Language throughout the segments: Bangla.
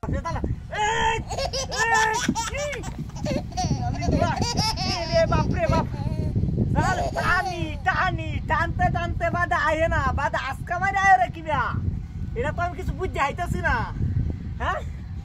বাপরে দাঁড়া বাপরে বাপ টানি টানি টানতে টানতে বাদা আয়ে না বাদা আজকা মারি আয় রে কিবা এটা তো আমি কিছু বুঝতে হাইতেছি না হ্যাঁ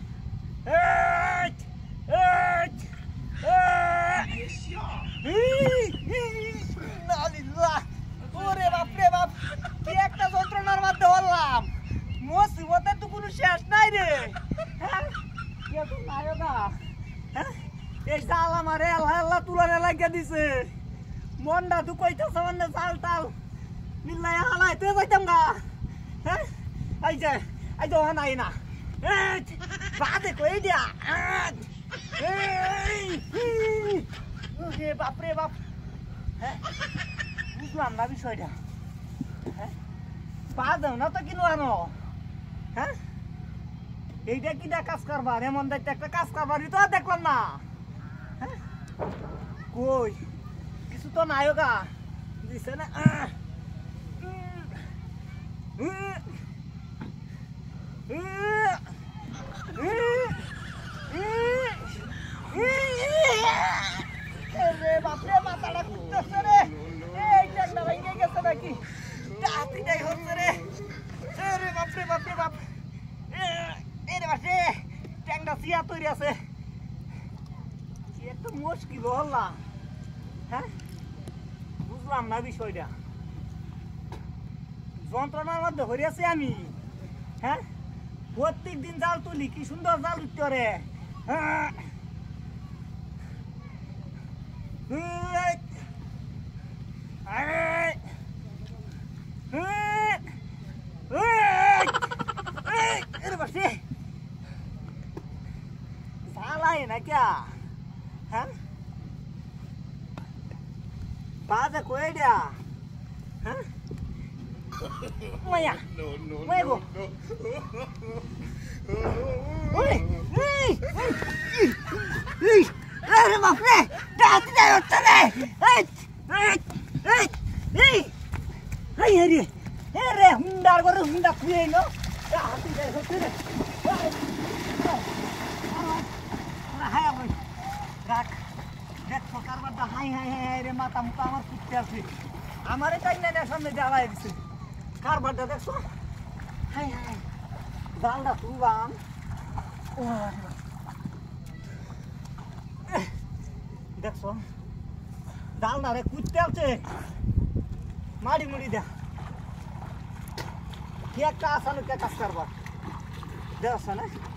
ওরে বাপরে বাপ কি একটা যন্ত্রণার মধ্যে হলাম মুসিবতের তো কোনো শেষ নাই রে হ্যাঁ কে তো নায়ক হ্যাঁ এই জাল আমারে আল্লাহ তুলারে লাগিয়ে দিছে মনটা তো কইতাছে মানে জাল টাল মিল্লাই হালাইতে যাইতাম গা হ্যাঁ এই যে নাই না বাদে কই দিয়া বাপরে বাপ হ্যাঁ বুঝলাম না বিষয়টা হ্যাঁ পা দাও না তো কিনো আনো হ্যাঁ এইটা কিটা কাজ করবার এমন দেখতে একটা কাজ করবারই তো দেখলাম না হ্যাঁ কই কিছু তো নাই গা দিছে না বাপরে মাথাটা কুটতেছে রে এই ট্যাংটা ভেঙে গেছে নাকি টাতিটাই হচ্ছে রে রে বাপরে বাপরে বাপ রে বাপরে ট্যাংটা সিয়া তৈরি আছে একটা মুশকিল হল্লা হ্যাঁ বুঝলাম না বিষয়টা যন্ত্রণার মধ্যে হরিয়াছি আমি হ্যাঁ প্রত্যেক দিন জাল তুলি কি সুন্দর জাল উঠতে রে হ্যাঁ ना क्या हाँ बात है कोई क्या हाँ मया मया को ओए अरे बाप रे डांस नहीं होता रे अरे हुंडा करो हुंडा कुए नो डांस नहीं होता रे রাখ দেখ সকার বাদা হাই হাই হাই রে মাথা মুখা আমার কুটতে আছে আমারে তাই না সামনে জ্বালাই দিছে কারবারটা দেখছো হাই হাই জালটা তুলবাম দেখছো জালটা রে কুটতে আছে মাড়ি মুড়ি দেখ কি একটা আসানো কে কাজ করবা দেখছ না